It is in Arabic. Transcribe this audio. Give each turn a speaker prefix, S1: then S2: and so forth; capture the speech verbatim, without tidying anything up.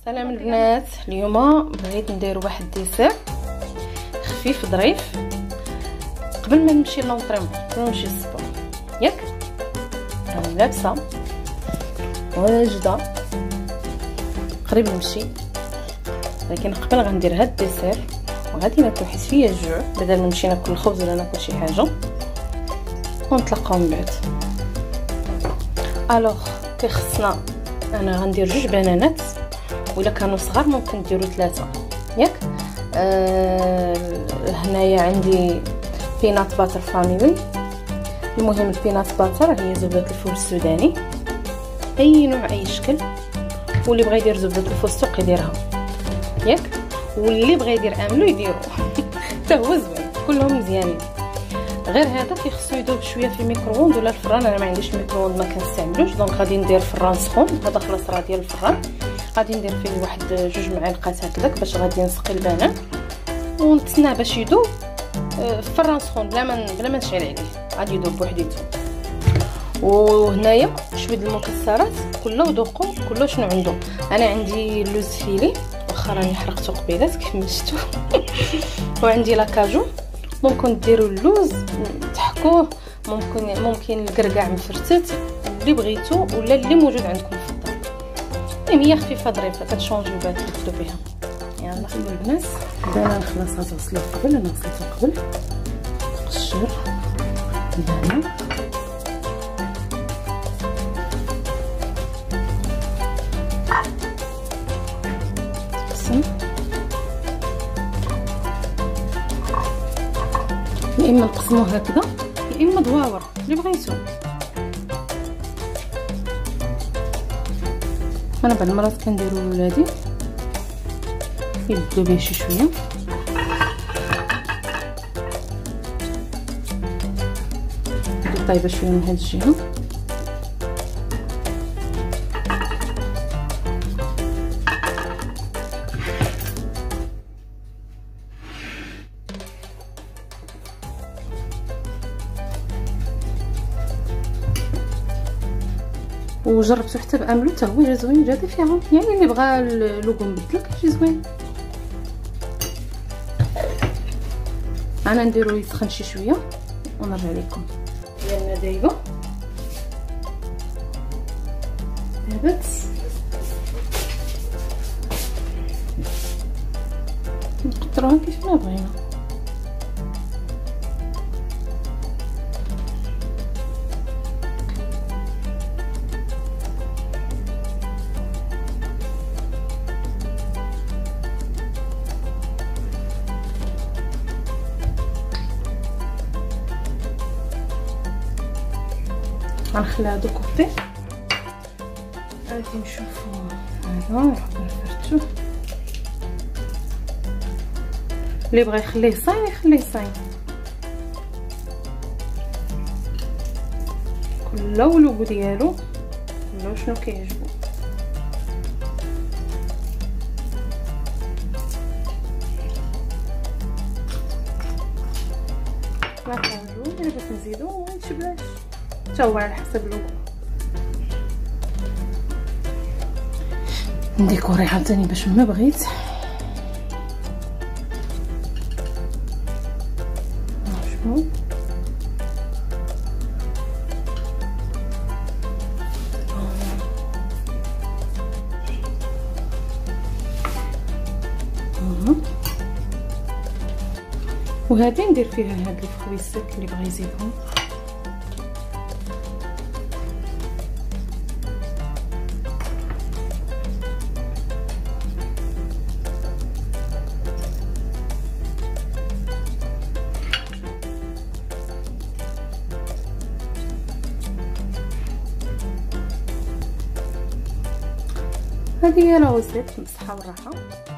S1: سلام البنات، اليوم بغيت ندير واحد الديسير خفيف ظريف قبل ما نمشي لونطريمون، قبل ما نمشي للسبور. ياك راني لابسه واجده قريب نمشي، لكن قبل غندير هاد الديسير وغادي ناكل حيت فيا الجوع بدل ما نمشي ناكل الخبز ولا ناكل شي حاجه ونتلاقاو من بعد. الوغ كيخصنا انا غندير جوج بنانات، ولا كانوا صغار ممكن ديروا ثلاثه. ياك آه هنايا عندي بينات باتر فاميلي. المهم البينات باتر هي زبده الفول السوداني اي نوع اي شكل، واللي بغى يدير زبده الفول السوق يديرها، ياك واللي بغى يدير املو يديرو حتى هو زوين، كلهم مزيانين. غير هذا كيخصو يذوب شويه في الميكرووند ولا الفران. انا ما عنديش ميكرووند ما كنستعملوش، دونك غادي ندير فران سخون. هذا خلاص راه ديال الفران، غادي ندير فيه واحد جوج معالق هكذاك باش غادي نسقي البنان ونتسناه باش يذوب في فران سخون بلا ما بلا ما نشعل عليه، غادي يذوب بوحديته. وهنايا شويه المكسرات كله وذوقوا كله شنو عنده. انا عندي اللوز فيلي واخا راني حرقته قبيلات كيف ما شفتوا وعندي لاكاجو. ممكن ديروا اللوز تحكوه، ممكن ممكن الكركاع مفرتت اللي بغيتو ولا اللي موجود عندكم في الدار. المهم هي خفيفه ظريفه كتشونجي بعد تاكلوا بها. يلا البنات البنان خلاص غتغسلوه قبل، انا غسلته قبل تقشر هنا. تقسم يا اما نقسموه هكذا يا اما دواور اللي بغيتو. انا بعض المرات كنديرو لولادي يبدلو به شي شويه. ندير طايبه شويه من هاد الجهه. وجربته حتى باملو حتى هو جا زوين، جا فيها يعني اللي بغى اللوغو مبدل كيجي زوين. انا نديرو يسخن شي شويه ونرجع لكم. ديالنا دايبه دابت، نقطروها كيف ما بغينا. غنخليها دوكوطي. غادي نشوفو هذا نروح نفرتو. اللي بغى يخليه صايم يخليه صايم، كل ولوغو ديالو كل شنو كيعجبو. لا كنجو الا بغيت نزيدو ونتبلاش حتى هو على حسب اللوغو. نديكوري عاوتاني باش ما بغيت. شنو وهادي ندير فيها هاد الفويسك اللي بغى يزيدهم. هذه هي لاوسيت بالصحه والراحه.